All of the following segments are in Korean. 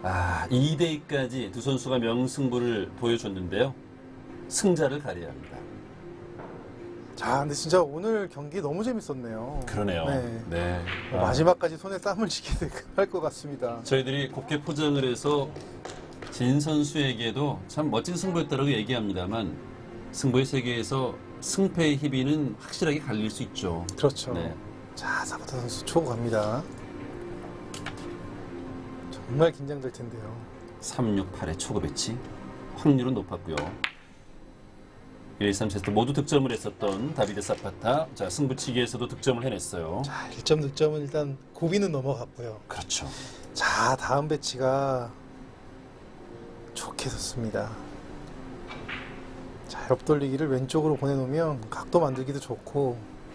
2대2까지 두 선수가 명승부를 보여줬는데요. 승자를 가려야 합니다. 자, 근데 진짜 오늘 경기 너무 재밌었네요. 그러네요. 네. 마지막까지 손에 땀을 쥐게 할 것 같습니다. 저희들이 곱게 포장을 해서 진 선수에게도 참 멋진 승부였다고 얘기합니다만 승부의 세계에서 승패의 희비는 확실하게 갈릴 수 있죠. 그렇죠. 네. 자, 사바타 선수 초구 갑니다. 정말 긴장될 텐데요. 368의 초구 배치. 확률은 높았고요. 1, 2, 3세트 모두 득점을 했었던 다비드 사파타. 자, 승부치기에서도 득점을 해냈어요. 자, 1점 득점은 일단 고비는 넘어갔고요. 그렇죠. 자, 다음 배치가 좋게 섰습니다. 자, 옆돌리기를 왼쪽으로 보내놓으면 각도 만들기도 좋고,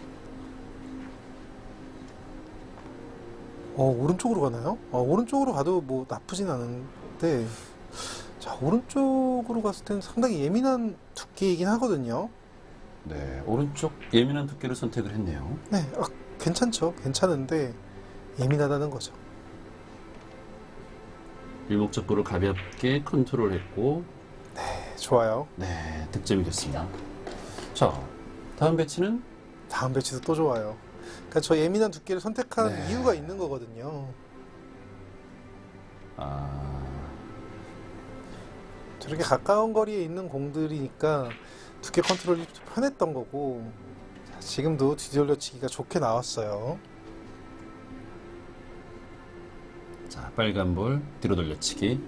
오른쪽으로 가나요? 오른쪽으로 가도 뭐 나쁘진 않은데, 자, 오른쪽으로 갔을 때는 상당히 예민한 두께이긴 하거든요. 네, 오른쪽 예민한 두께를 선택을 했네요. 네, 괜찮죠. 괜찮은데 예민하다는 거죠. 일목적구를 가볍게 컨트롤했고, 네, 좋아요. 네, 득점이 됐습니다. 자, 다음 배치는 다음 배치도 또 좋아요. 그러니까 저 예민한 두께를 선택한 네. 이유가 있는 거거든요. 저렇게 가까운 거리에 있는 공들이니까 두께 컨트롤이 좀 편했던 거고, 자, 지금도 뒤돌려치기가 좋게 나왔어요. 자, 빨간 볼 뒤로 돌려치기.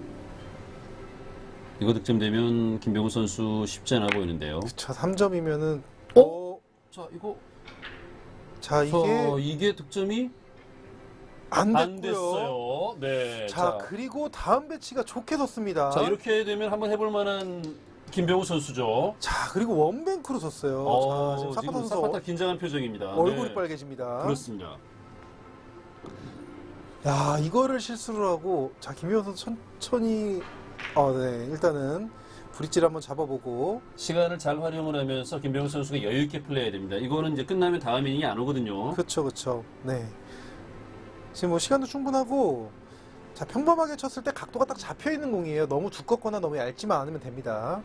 이거 득점되면 김병우 선수 쉽지 않아 보이는데요. 그쵸, 3점이면은 자, 이거 자, 이게 득점이 안 안 됐고요. 됐어요. 네. 자, 그리고 다음 배치가 좋게 섰습니다. 자, 이렇게 되면 한번 해볼 만한 김병우 선수죠. 자, 그리고 원뱅크로 섰어요. 자, 지금 사파타 선수 사파타 긴장한 표정입니다. 얼굴이 네. 빨개집니다. 그렇습니다. 야, 이거를 실수를 하고, 자, 김효선 선수 천천히, 네, 일단은 브릿지를 한번 잡아보고, 시간을 잘 활용을 하면서 김병우 선수가 여유 있게 플레이해야 됩니다. 이거는 이제 끝나면 다음 이닝이 안 오거든요. 그쵸. 네. 지금 뭐 시간도 충분하고, 자, 평범하게 쳤을 때 각도가 딱 잡혀 있는 공이에요. 너무 두껍거나 너무 얇지만 않으면 됩니다.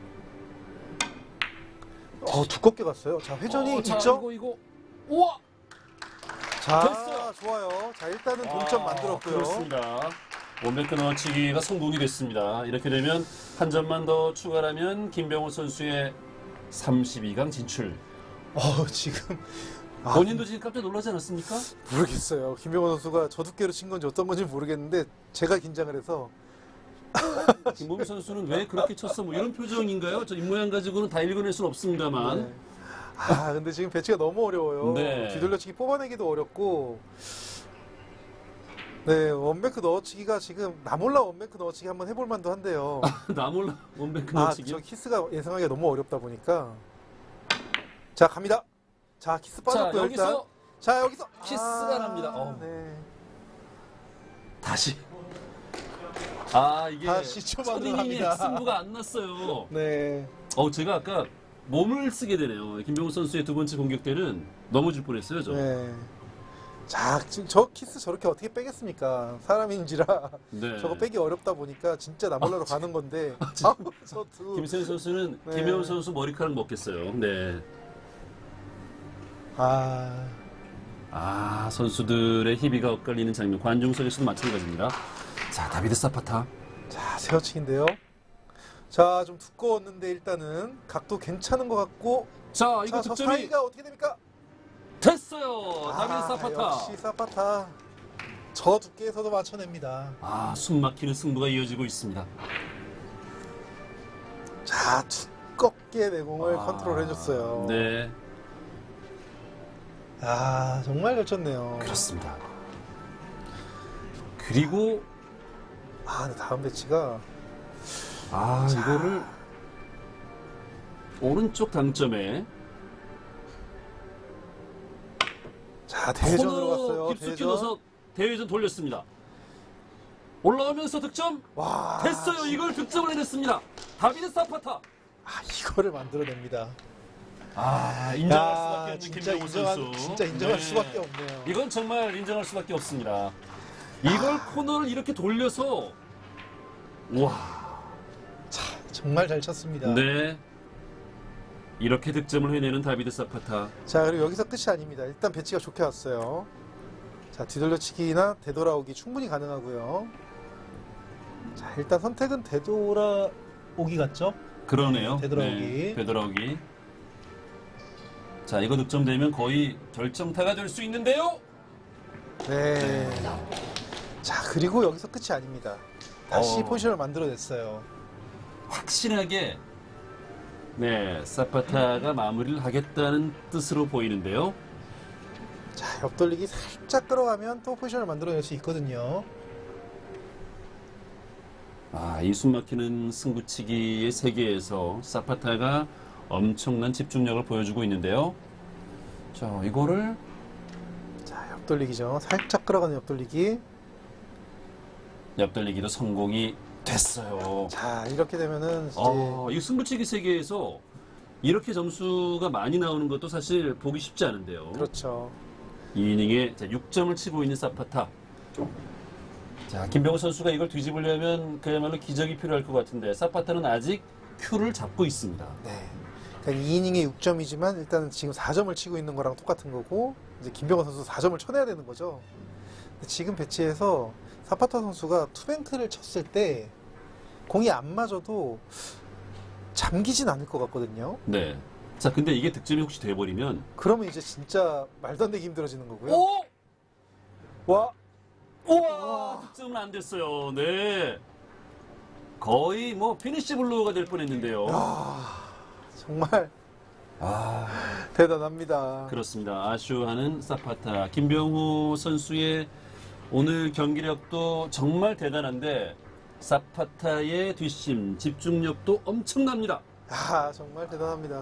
두껍게 갔어요. 자, 회전이 자, 있죠? 이거. 우와! 자, 됐어요. 좋아요. 자, 일단은 동점 만들었고요. 그렇습니다. 원뱅크 넣어치기가 성공이 됐습니다. 이렇게 되면 한 점만 더 추가하면 김병호 선수의 32강 진출. 지금 본인도 지금 깜짝 놀라지 않았습니까? 모르겠어요. 김병호 선수가 저 두께로 친 건지 어떤 건지 모르겠는데 제가 긴장을 해서 김범희 선수는 왜 그렇게 쳤어? 뭐 이런 표정인가요? 저 입모양 가지고는 다 읽어낼 수는 없습니다만. 네. 근데 지금 배치가 너무 어려워요. 네. 뒤돌려치기 뽑아내기도 어렵고. 네, 원뱅크 넣어치기가 지금 나 몰라 원뱅크 넣어치기 한번 해볼 만도 한데요. 나 몰라 원뱅크 넣어치기. 저 키스가 예상하기가 너무 어렵다 보니까. 자, 갑니다. 자, 키스 빠졌고요. 여기서 자, 여기서 키스가 납니다. 네. 다시. 이게 다시 첫 초반으로 이닝에 합니다. 승부가 안 났어요. 네. 제가 아까 몸을 쓰게 되네요. 김병우 선수의 두 번째 공격 때는 넘어질 뻔했어요, 저. 네. 자, 지금 저 키스 저렇게 어떻게 빼겠습니까? 사람인지라 네. 저거 빼기 어렵다 보니까 진짜 나몰라로 가는 건데. 저도. 김세현 선수는 네. 김혜원 선수 머리카락 먹겠어요. 네. 선수들의 희비가 엇갈리는 장면. 관중석에서도 마찬가지입니다. 자, 다비드 사파타. 자, 세어치기인데요. 자, 좀 두꺼웠는데 일단은 각도 괜찮은 것 같고. 자, 이거 저 득점이 사이가 어떻게 됩니까? 됐어요. 다비드 사파타. 역시 사파타. 저 두께에서도 맞춰냅니다. 숨 막히는 승부가 이어지고 있습니다. 자, 두껍게 내공을 컨트롤 해줬어요. 네. 정말 잘 쳤네요. 그렇습니다. 그리고 근데 다음 배치가 이거를 오른쪽 당점에 자, 대회전으로 코너 갔어요. 깊숙이 넣어서 대회전 돌렸습니다. 올라오면서 득점 와, 됐어요. 이걸 득점을 해냈습니다. 다비드 사파타. 이거를 만들어냅니다. 인정할 수밖에 없는 진짜 김병우 선수. 진짜 인정할 수밖에 없네요. 이건 정말 인정할 수밖에 없습니다. 이걸 코너를 이렇게 돌려서 와. 정말 잘 쳤습니다. 네. 이렇게 득점을 해내는 다비드 사파타. 자, 그리고 여기서 끝이 아닙니다. 일단 배치가 좋게 왔어요. 자, 뒤돌려치기나 되돌아오기 충분히 가능하고요. 자, 일단 선택은 되돌아오기 같죠? 그러네요. 되돌아오기. 네, 되돌아오기. 자, 이거 득점되면 거의 결정타가 될 수 있는데요. 네. 자, 그리고 여기서 끝이 아닙니다. 다시 어. 포지션을 만들어냈어요. 확실하게 네, 사파타가 마무리를 하겠다는 뜻으로 보이는데요. 자, 옆돌리기 살짝 끌어가면 또 포지션을 만들어낼 수 있거든요. 아, 이 숨막히는 승부치기의 세계에서 사파타가 엄청난 집중력을 보여주고 있는데요. 자, 이거를 자, 옆돌리기죠. 살짝 끌어가는 옆돌리기. 옆돌리기도 성공이 됐어요. 자, 이렇게 되면은 이제 이 승부치기 세계에서 이렇게 점수가 많이 나오는 것도 사실 보기 쉽지 않은데요. 그렇죠. 이 이닝에 6점을 치고 있는 사파타. 자, 김병호 선수가 이걸 뒤집으려면 그야말로 기적이 필요할 것 같은데 사파타는 아직 큐를 잡고 있습니다. 네. 그러니까 2이닝에 6점이지만 일단은 지금 4점을 치고 있는 거랑 똑같은 거고 이제 김병호 선수 4점을 쳐내야 되는 거죠. 근데 지금 배치에서 사파타 선수가 투뱅크를 쳤을 때 공이 안 맞아도 잠기진 않을 것 같거든요. 네. 자, 근데 이게 득점이 혹시 돼버리면 그러면 이제 진짜 말도 안 되게 힘들어지는 거고요. 오! 와, 우와! 득점은 안 됐어요. 네. 거의 뭐 피니시 블루가 될 뻔했는데요. 정말 아, 대단합니다. 그렇습니다. 아쉬워하는 사파타. 김병호 선수의 오늘 경기력도 정말 대단한데 사파타의 뒷심, 집중력도 엄청납니다. 아, 정말 대단합니다.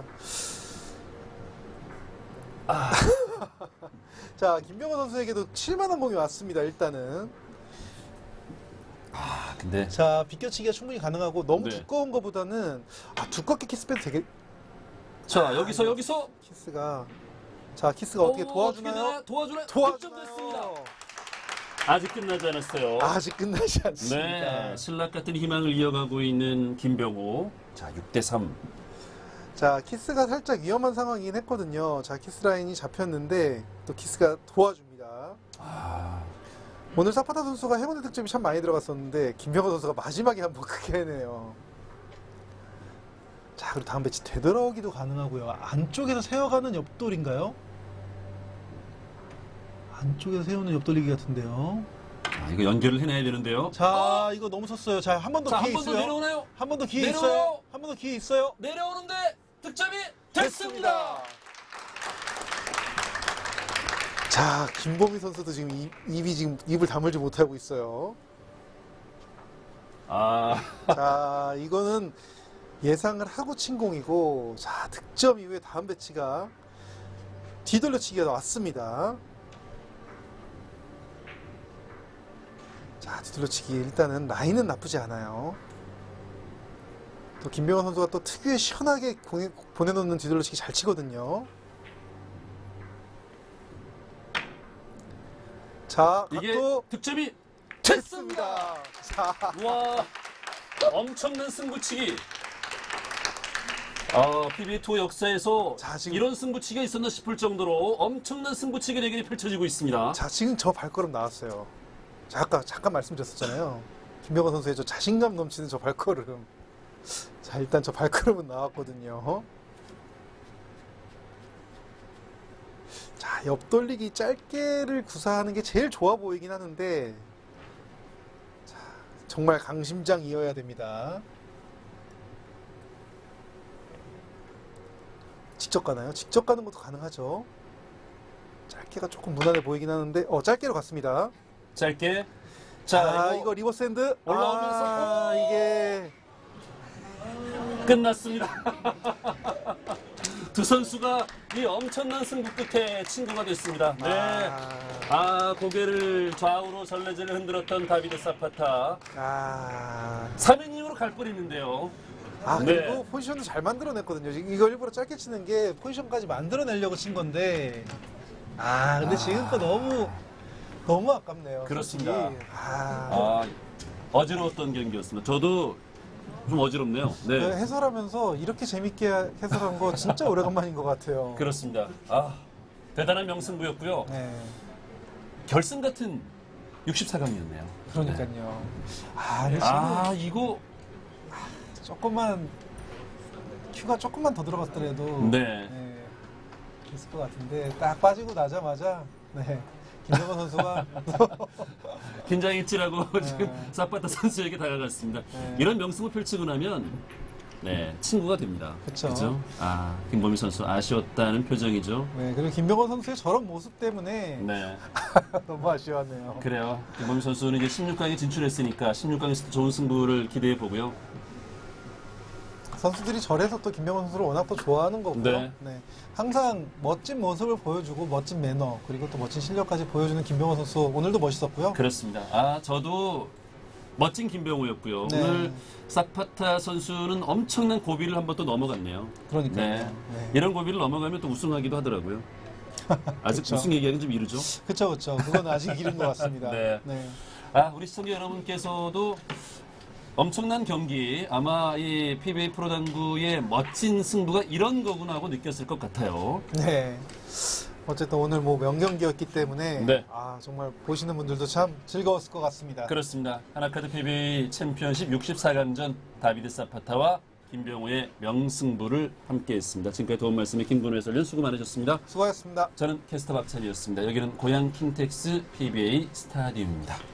자, 김병호 선수에게도 7만원 공이 왔습니다. 일단은. 아, 근데 자, 비껴치기가 충분히 가능하고 너무 네. 두꺼운 것보다는 두껍게 키스빼도 되게 자, 여기서 키스가 자, 키스가 어떻게 도와주나요? 도와주나요? 도와주나요? 득점됐습니다. 아직 끝나지 않았어요. 아직 끝나지 않습니다. 네, 신락 같은 희망을 이어가고 있는 김병호. 자, 6대3. 자, 키스가 살짝 위험한 상황이긴 했거든요. 자, 키스 라인이 잡혔는데 또 키스가 도와줍니다. 아, 오늘 사파타 선수가 행운의 득점이 참 많이 들어갔었는데 김병호 선수가 마지막에 한번 크게 해내요. 자, 그리고 다음 배치 되돌아오기도 가능하고요. 안쪽에서 세워가는 옆돌인가요? 안쪽에서 세우는 옆돌리기 같은데요. 자, 이거 연결을 해내야 되는데요. 자, 이거 너무 섰어요. 자, 한 번 더 자, 기회 한 번 더 있어요. 내려오나요? 한 번 더 기회 내려와요. 있어요. 한 번 더 기회 있어요. 내려오는데 득점이 됐습니다. 자, 김보미 선수도 지금 입을 다물지 못하고 있어요. 아, 자, 이거는 예상을 하고 친 공이고, 자, 득점 이후에 다음 배치가 뒤돌려치기가 나왔습니다. 자, 뒤돌려치기 일단은 라인은 나쁘지 않아요. 또 김병호 선수가 또 특유의 시원하게 보내놓는 뒤돌려치기 잘 치거든요. 자, 이게 각도 득점이 됐습니다. 자, 와, 엄청난 승부치기. PBA 투어 역사에서 자, 지금- 이런 승부치기가 있었나 싶을 정도로 엄청난 승부치기 대결이 펼쳐지고 있습니다. 자, 지금 저 발걸음 나왔어요. 자, 아까 잠깐 말씀드렸었잖아요. 김병호 선수의 저 자신감 넘치는 저 발걸음. 자, 일단 저 발걸음은 나왔거든요. 자, 옆돌리기 짧게를 구사하는 게 제일 좋아 보이긴 하는데, 자, 정말 강심장이어야 됩니다. 직접 가나요? 직접 가는 것도 가능하죠. 짧게가 조금 무난해 보이긴 하는데, 짧게로 갔습니다. 짧게. 자, 자, 이거 리버스 핸드 올라오면서 이게 끝났습니다. 두 선수가 이 엄청난 승부 끝에 친구가 됐습니다. 네. 고개를 좌우로 절레절레 흔들었던 다비드 사파타. 3인 이후로 갈 뻔했는데요. 그리고 네. 포지션도 잘 만들어냈거든요. 이거 일부러 짧게 치는 게 포지션까지 만들어내려고 친 건데, 근데 지금 거 너무 아깝네요. 그렇습니다. 솔직히. 어지러웠던 경기였습니다. 저도 좀 어지럽네요. 네. 네, 해설하면서 이렇게 재밌게 해설한 거 진짜 오래간만인 것 같아요. 그렇습니다. 아, 대단한 명승부였고요. 네, 결승 같은 64강이었네요. 그러니까요. 근데 지금 아, 이거 조금만 큐가 조금만 더 들어갔더라도 네. 됐을 것 같은데 딱 빠지고 나자마자 김정은 선수가 긴장했지라고 지금 사파타 선수에게 다가갔습니다. 이런 명승을 펼치고 나면 친구가 됩니다. 그쵸. 그죠? 아, 김범희 선수 아쉬웠다는 표정이죠. 네, 그리고 김병헌 선수의 저런 모습 때문에 네. 너무 아쉬웠네요. 그래요. 김범희 선수는 이제 16강에 진출했으니까 16강에서도 좋은 승부를 기대해 보고요. 선수들이 저래서 또 김병헌 선수를 워낙 또 좋아하는 거고요. 네. 네. 항상 멋진 모습을 보여주고 멋진 매너 그리고 또 멋진 실력까지 보여주는 김병헌 선수 오늘도 멋있었고요. 그렇습니다. 아, 저도 멋진 김병호였고요. 네. 오늘 사파타 선수는 엄청난 고비를 한번 또 넘어갔네요. 그러니까요. 네. 네. 이런 고비를 넘어가면 또 우승하기도 하더라고요. 아직 그쵸. 우승 얘기하기는 좀 이르죠. 그쵸. 그건 아직 이른 것 같습니다. 네. 아, 우리 시청자 여러분께서도 엄청난 경기, 아마 이 PBA 프로당구의 멋진 승부가 이런 거구나 하고 느꼈을 것 같아요. 네. 어쨌든 오늘 뭐 명경기였기 때문에 네. 정말 보시는 분들도 참 즐거웠을 것 같습니다. 그렇습니다. 하나카드 PBA 챔피언십 64강전 다비드 사파타와 김병호의 명승부를 함께했습니다. 지금까지 도움 말씀의 김근호 해설위원 수고 많으셨습니다. 수고하셨습니다. 저는 캐스터 박찬이었습니다. 여기는 고양 킹텍스 PBA 스타디움입니다.